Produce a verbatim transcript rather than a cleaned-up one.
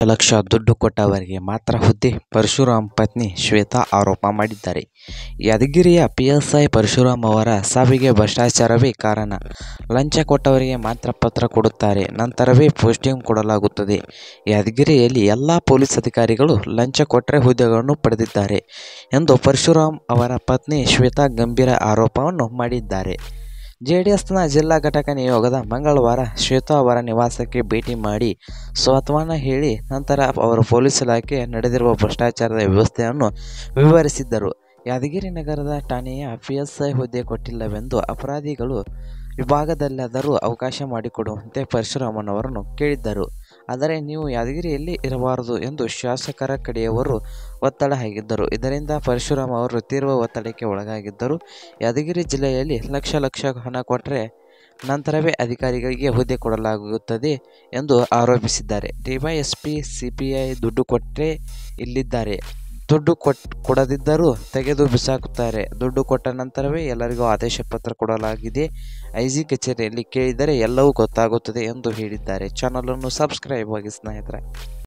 ಲಕ್ಷ ದುಡ್ಡು ಕೊಟ್ಟವರಿಗೆ ಮಾತ್ರ ಹುದ್ದೆ, ಪರಶುರಾಮ್ ಪತ್ನಿ ಶ್ವೇತಾ ಆರೋಪ ಮಾಡಿದ್ದಾರೆ. ಯಾದಗಿರಿಯ ಪಿಎಸ್ಐ ಪರಶುರಾಮ್ ಅವರ ಸಾವಿಗೆ ಭ್ರಷ್ಟಾಚಾರವೇ ಕಾರಣ. ಲಂಚ ಕೊಟ್ಟವರಿಗೆ ಮಾತ್ರ ಪತ್ರ ಕೊಡುತ್ತಾರೆ, ನಂತರವೇ ಪೋಸ್ಟಿಂಗ್ ಕೊಡಲಾಗುತ್ತದೆ. ಯಾದಗಿರಿಯಲ್ಲಿ ಎಲ್ಲ ಪೊಲೀಸ್ ಅಧಿಕಾರಿಗಳು ಲಂಚ ಕೊಟ್ಟರೆ ಹುದ್ದೆಗಳನ್ನು ಪಡೆದಿದ್ದಾರೆ ಎಂದು ಪರಶುರಾಮ್ ಅವರ ಪತ್ನಿ ಶ್ವೇತಾ ಗಂಭೀರ ಆರೋಪವನ್ನು ಮಾಡಿದ್ದಾರೆ. ಜೆಡಿಎಸ್ನ ಜಿಲ್ಲಾ ಘಟಕ ನಿಯೋಗದ ಮಂಗಳವಾರ ಶ್ವೇತಾ ಅವರ ನಿವಾಸಕ್ಕೆ ಭೇಟಿ ಮಾಡಿ ಸಾಂತ್ವನ ಹೇಳಿ ನಂತರ ಅವರು ಪೊಲೀಸ್ ಇಲಾಖೆ ನಡೆದಿರುವ ಭ್ರಷ್ಟಾಚಾರದ ವ್ಯವಸ್ಥೆಯನ್ನು ವಿವರಿಸಿದ್ದರು. ಯಾದಗಿರಿ ನಗರದ ಠಾಣೆಯ ಪಿಎಸ್ಐ ಹುದ್ದೆ ಕೊಟ್ಟಿಲ್ಲವೆಂದು ಅಪರಾಧಿಗಳು ವಿಭಾಗದಲ್ಲಾದರೂ ಅವಕಾಶ ಮಾಡಿಕೊಡುವಂತೆ ಪರಶುರಾಮನವರನ್ನು ಕೇಳಿದ್ದರು. ಆದರೆ ನೀವು ಯಾದಗಿರಿಯಲ್ಲಿ ಇರಬಾರದು ಎಂದು ಶಾಸಕರ ಕಡೆಯವರು ಒತ್ತಡ ಹಾಕಿದ್ದರು. ಇದರಿಂದ ಪರಶುರಾಮ್ ಅವರು ತೀವ್ರ ಒತ್ತಡಕ್ಕೆ ಒಳಗಾಗಿದ್ದರು. ಯಾದಗಿರಿ ಜಿಲ್ಲೆಯಲ್ಲಿ ಲಕ್ಷ ಲಕ್ಷ ಹಣ ಕೊಟ್ಟರೆ ನಂತರವೇ ಅಧಿಕಾರಿಗಳಿಗೆ ಹುದ್ದೆ ಕೊಡಲಾಗುತ್ತದೆ ಎಂದು ಆರೋಪಿಸಿದ್ದಾರೆ. ಡಿವೈಎಸ್ಪಿ, ಸಿಪಿಐ ದುಡ್ಡು ಕೊಟ್ಟರೆ ಇಲ್ಲಿದ್ದಾರೆ, ದುಡ್ಡು ಕೊಟ್ ಕೊಡದಿದ್ದರೂ ತೆಗೆದು ಬಿಸಾಕುತ್ತಾರೆ. ದುಡ್ಡು ಕೊಟ್ಟ ನಂತರವೇ ಎಲ್ಲರಿಗೂ ಆದೇಶ ಪತ್ರ ಕೊಡಲಾಗಿದೆ. ಐಜಿ ಕಚೇರಿಯಲ್ಲಿ ಕೇಳಿದರೆ ಎಲ್ಲವೂ ಗೊತ್ತಾಗುತ್ತದೆ ಎಂದು ಹೇಳಿದ್ದಾರೆ. ಚಾನಲನ್ನು ಸಬ್ಸ್ಕ್ರೈಬ್ ಆಗಿ ಸ್ನೇಹಿತರೆ.